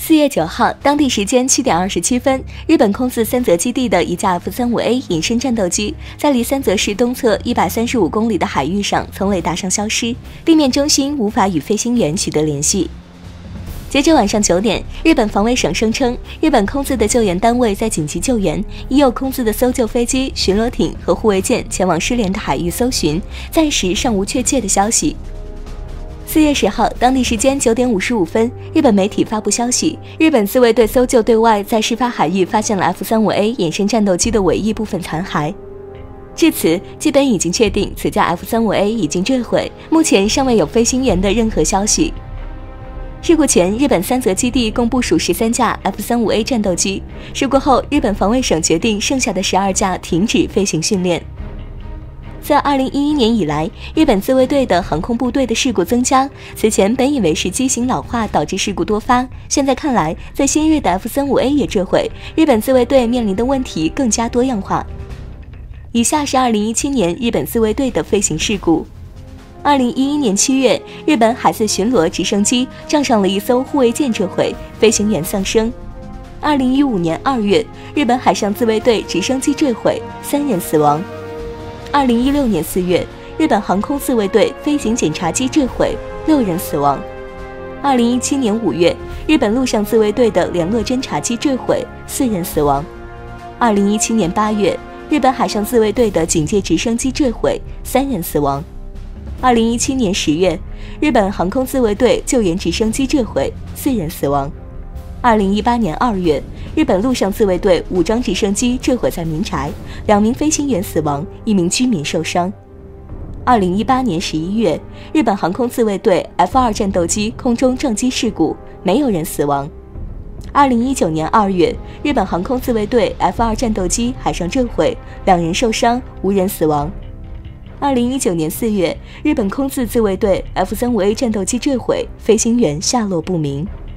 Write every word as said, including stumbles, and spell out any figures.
四月九号，当地时间七点二十七分，日本空自三泽基地的一架 F 三十五 A 隐身战斗机，在离三泽市东侧一百三十五公里的海域上从雷达上消失，地面中心无法与飞行员取得联系。截至晚上九点，日本防卫省声称，日本空自的救援单位在紧急救援，已有空自的搜救飞机、巡逻艇和护卫舰前往失联的海域搜寻，暂时尚无确切的消息。四月十号，当地时间九点五十五分，日本媒体发布消息，日本自卫队搜救队外在事发海域发现了 F 三十五 A 隐身战斗机的尾翼部分残骸。至此，基本已经确定此架 F 三十五 A 已经坠毁，目前尚未有飞行员的任何消息。事故前，日本三泽基地共部署十三架 F 三十五 A 战斗机。事故后，日本防卫省决定剩下的十二架停止飞行训练。自二零一一年以来，日本自卫队的航空部队的事故增加。此前本以为是机型老化导致事故多发，现在看来，在新日的 F 三十五 A 也坠毁，日本自卫队面临的问题更加多样化。以下是二零一七年日本自卫队的飞行事故。二零一一年七月，日本海自巡逻直升机撞上了一艘护卫舰坠毁，飞行员丧生。二零一五年二月，日本海上自卫队直升机坠毁，三人死亡。二零一六年四月，日本航空自卫队飞行检查机坠毁，六人死亡。二零一七年五月，日本陆上自卫队的联络侦察机坠毁，四人死亡。二零一七年八月，日本海上自卫队的警戒直升机坠毁，三人死亡。二零一七年十月，日本航空自卫队救援直升机坠毁，四人死亡。二零一八年二月，日本陆上自卫队武装直升机坠毁在民宅，两名飞行员死亡，一名居民受伤。二零一八年十一月，日本航空自卫队 F 二 战斗机空中撞击事故，没有人死亡。二零一九年二月，日本航空自卫队 F 二 战斗机海上坠毁，两人受伤，无人死亡。二零一九年四月，日本空自自卫队 F 三十五 A 战斗机坠毁，飞行员下落不明。